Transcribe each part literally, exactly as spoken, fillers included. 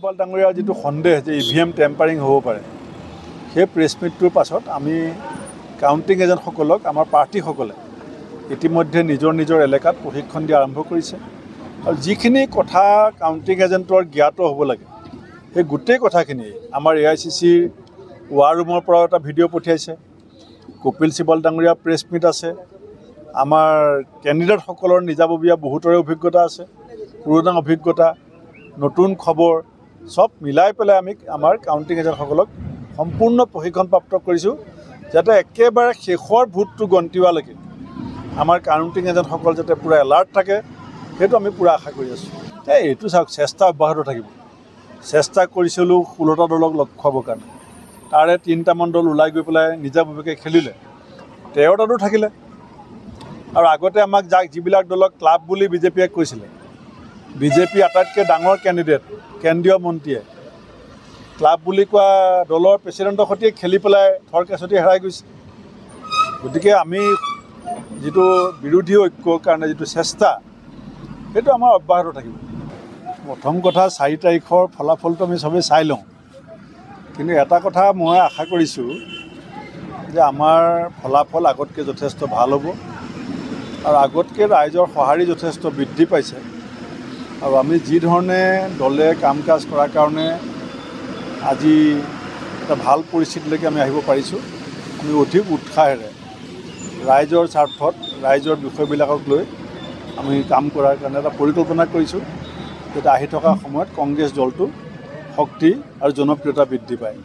সিবাল ডাঙৰীয়াৰ যিটো সন্দেহ যে ই ভি এম টেম্পাৰিং হ'ব পাৰে সেই প্ৰেছ মিটটোৰ পাছত আমি কাউণ্টিং এজেণ্টসকলক আমাৰ প্ৰাৰ্থীসকলে ইতিমধ্যে নিজৰ নিজৰ এলেকাত প্ৰশিক্ষণ দিয়া আৰম্ভ কৰিছে আৰু যিখিনি কথা কাউণ্টিং এজেণ্টৰ জ্ঞাত হ'ব লাগে সেই গোটেই কথাখিনি আমাৰ এ আই চি চিৰ ৱাৰ ৰুমৰ পৰা এটা ভিডিঅ' পঠিয়াইছে কপিল সিবাল ডাঙৰীয়া প্ৰেছ মিট আছে আমাৰ কেণ্ডিডেটসকলৰ নিজাববীয়া বহুতৰে অভিজ্ঞতা আছে পুৰণা অভিজ্ঞতা নতুন খবৰ সব মিলাই পেলাই আমি আমাৰ কাউণ্টিং এজেণ্টসকলক সম্পূৰ্ণ প্ৰশিক্ষণপ্ৰাপ্ত কৰিছোঁ যাতে একেবাৰে শেষৰ ভোটটো গন্তি হোৱালৈকে আমাৰ কাউণ্টিং এজেণ্টসকল যাতে পূৰা এলাৰ্ট থাকে সেইটো আমি পূৰা আশা কৰি আছোঁ এই এইটো চাওক চেষ্টা অব্যাহত থাকিব চেষ্টা কৰিছিলোঁ ষোল্লটা দলক লগ খুৱাবৰ কাৰণে তাৰে তিনিটামান দল ওলাই গৈ পেলাই নিজাববীয়াকৈ খেলিলে তেৰটাতো থাকিলে আৰু আগতে আমাক যাক যিবিলাক দলক ক্লাব বুলি বিজেপিয়ে কৈছিলে বিজেপি আটাইতকৈ ডাঙৰ কেণ্ডিডেট কেন্দ্ৰীয় মন্ত্ৰীয়ে ক্লাব বুলি কোৱা দলৰ প্ৰেচিডেণ্টৰ সৈতে খেলি পেলাই থৰকেচতি হেৰাই গৈছে গতিকে আমি যিটো বিৰোধী ঐক্যৰ কাৰণে যিটো চেষ্টা সেইটো আমাৰ অব্যাহত থাকিব প্ৰথম কথা চাৰি তাৰিখৰ ফলাফলটো আমি চবেই চাই লওঁ কিন্তু এটা কথা মই আশা কৰিছোঁ যে আমাৰ ফলাফল আগতকৈ যথেষ্ট ভাল হ'ব আৰু আগতকৈ ৰাইজৰ সঁহাৰি যথেষ্ট বৃদ্ধি পাইছে আৰু আমি যি ধৰণে দলে কাম কাজ কৰাৰ কাৰণে আজি এটা ভাল পৰিস্থিতিলৈকে আমি আহিব পাৰিছোঁ আমি অধিক উৎসাহেৰে ৰাইজৰ স্বাৰ্থত ৰাইজৰ বিষয়বিলাকক লৈ আমি কাম কৰাৰ কাৰণে এটা পৰিকল্পনা কৰিছোঁ যাতে আহি থকা সময়ত কংগ্ৰেছ দলটো শক্তি আৰু জনপ্ৰিয়তা বৃদ্ধি পায়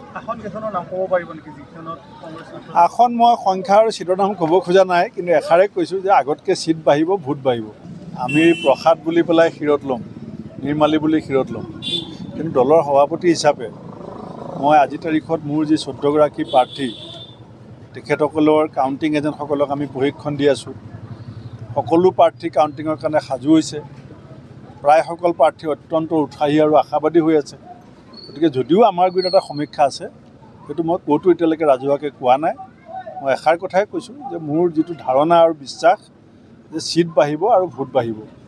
আসন মই সংখ্যা আৰু চিটৰ নাম ক'ব খোজা নাই কিন্তু এষাৰে কৈছোঁ যে আগতকৈ চিট বাঢ়িব ভোট বাঢ়িব আমি প্ৰসাদ বুলি পেলাই শিৰত ল'ম নিৰ্মালী বুলি শিৰত ল'ম কিন্তু দলৰ সভাপতি হিচাপে মই আজিৰ তাৰিখত মোৰ যি চৈধ্যগৰাকী প্ৰাৰ্থী তেখেতসকলৰ কাউণ্টিং এজেণ্টসকলক আমি প্ৰশিক্ষণ দি আছোঁ সকলো প্ৰাৰ্থী কাউণ্টিঙৰ কাৰণে সাজু হৈছে প্ৰায়সকল প্ৰাৰ্থী অত্যন্ত উৎসাহী আৰু আশাবাদী হৈ আছে গতিকে যদিও আমাৰ গুৰিত এটা সমীক্ষা আছে সেইটো মই ক'তো এতিয়ালৈকে ৰাজহুৱাকৈ কোৱা নাই মই এষাৰ কথাই কৈছোঁ যে মোৰ যিটো ধাৰণা আৰু বিশ্বাস যে চিট বাঢ়িব আৰু ভোট বাঢ়িব